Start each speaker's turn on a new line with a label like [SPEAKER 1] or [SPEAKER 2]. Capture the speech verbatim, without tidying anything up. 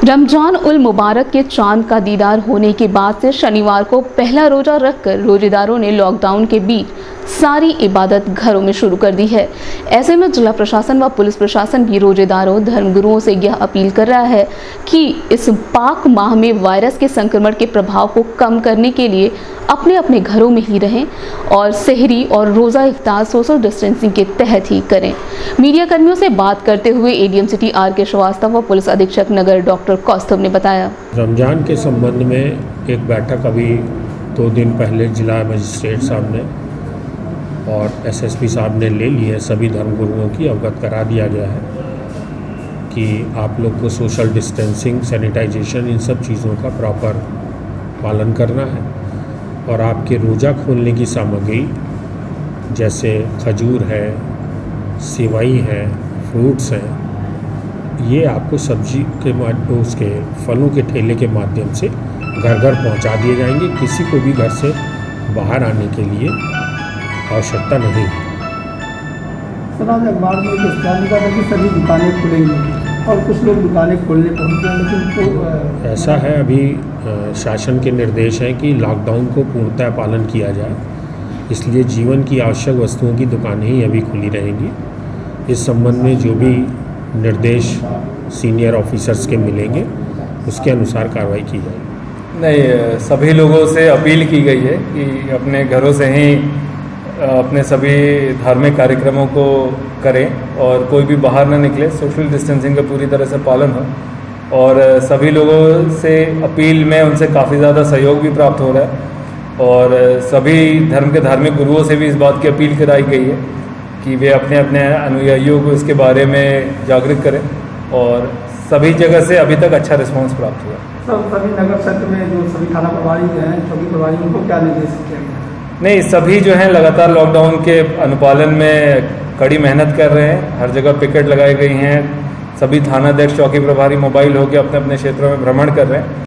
[SPEAKER 1] रमजान उल मुबारक के चांद का दीदार होने के बाद से शनिवार को पहला रोजा रखकर रोजेदारों ने लॉकडाउन के बीच सारी इबादत घरों में शुरू कर दी है। ऐसे में जिला प्रशासन व पुलिस प्रशासन भी रोजेदारों धर्मगुरुओं से यह अपील कर रहा है कि इस पाक माह में वायरस के संक्रमण के प्रभाव को कम करने के लिए अपने अपने घरों में ही रहें और सहरी और रोज़ा इफ्तार सोशल डिस्टेंसिंग के तहत ही करें। मीडिया कर्मियों से बात करते हुए एडीएम सिटी आर के श्रीवास्तव व पुलिस अधीक्षक नगर डॉक्टर कौस्तुभ ने बताया,
[SPEAKER 2] रमज़ान के संबंध में एक बैठक अभी दो दिन पहले जिला मजिस्ट्रेट साहब ने और एसएसपी साहब ने ले ली है। सभी धर्मगुरुओं की अवगत करा दिया गया है कि आप लोग को सोशल डिस्टेंसिंग, सैनिटाइजेशन, इन सब चीज़ों का प्रॉपर पालन करना है और आपके रोज़ा खोलने की सामग्री जैसे खजूर है, सेवई है, फ्रूट्स हैं, ये आपको सब्जी के माध्यम उसके फलों के ठेले के माध्यम से घर घर पहुंचा दिए जाएंगे। किसी को भी घर से बाहर आने के लिए आवश्यकता नहीं।
[SPEAKER 3] सर, आज अखबार में एक इश्तिहार निकला था कि सभी दुकानें खुलेंगी और कुछ लोग दुकानें खोलने पहुँच गए, लेकिन तो
[SPEAKER 2] ऐसा है, अभी शासन के निर्देश हैं कि लॉकडाउन को पूर्णतः पालन किया जाए, इसलिए जीवन की आवश्यक वस्तुओं की दुकानें ही अभी खुली रहेंगी। इस संबंध में जो भी निर्देश सीनियर ऑफिसर्स के मिलेंगे उसके अनुसार कार्रवाई की जाएगी।
[SPEAKER 4] नहीं, सभी लोगों से अपील की गई है कि अपने घरों से ही अपने सभी धार्मिक कार्यक्रमों को करें और कोई भी बाहर ना निकले, सोशल डिस्टेंसिंग का पूरी तरह से पालन हो। और सभी लोगों से अपील में उनसे काफ़ी ज़्यादा सहयोग भी प्राप्त हो रहा है और सभी धर्म के धार्मिक गुरुओं से भी इस बात की अपील कराई गई है कि वे अपने अपने अनुयायियों को इसके बारे में जागरूक करें और सभी जगह से अभी तक अच्छा रिस्पांस प्राप्त हुआ।
[SPEAKER 3] सब सभी नगर क्षेत्र में जो सभी थाना प्रभारी हैं, चौकी प्रभारी, उनको क्या निर्देश किया गया?
[SPEAKER 4] नहीं, सभी जो हैं लगातार लॉकडाउन के अनुपालन में कड़ी मेहनत कर रहे हैं। हर जगह पिकेट लगाई गई हैं। सभी थानाध्यक्ष, चौकी प्रभारी मोबाइल होकर अपने अपने क्षेत्रों में भ्रमण कर रहे हैं।